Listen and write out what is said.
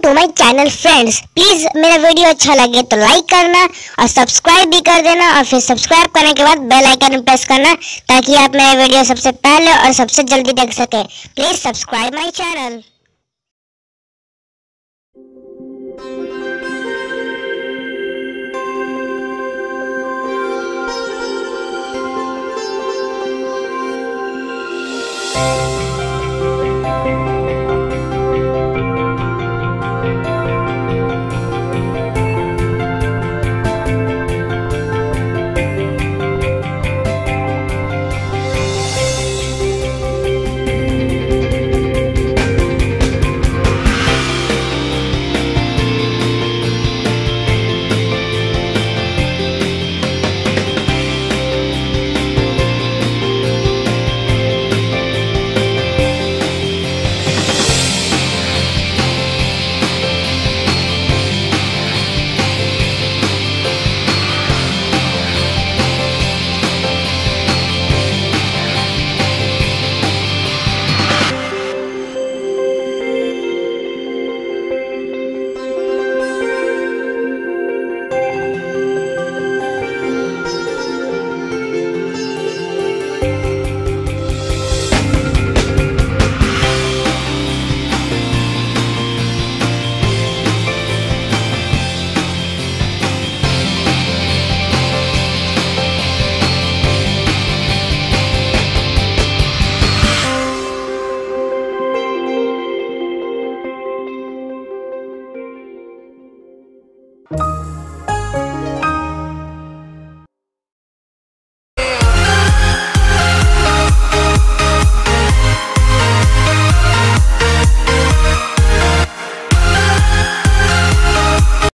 To my channel friends. Please मेरा video अच्छा लगे तो लाइक करना और सब्सक्राइब भी कर देना, और फिर सब्सक्राइब करने के बाद बेल आइकन प्रेस करना ताकि आप मेरा वीडियो सबसे पहले और सबसे जल्दी देख सकें। Please subscribe my channel.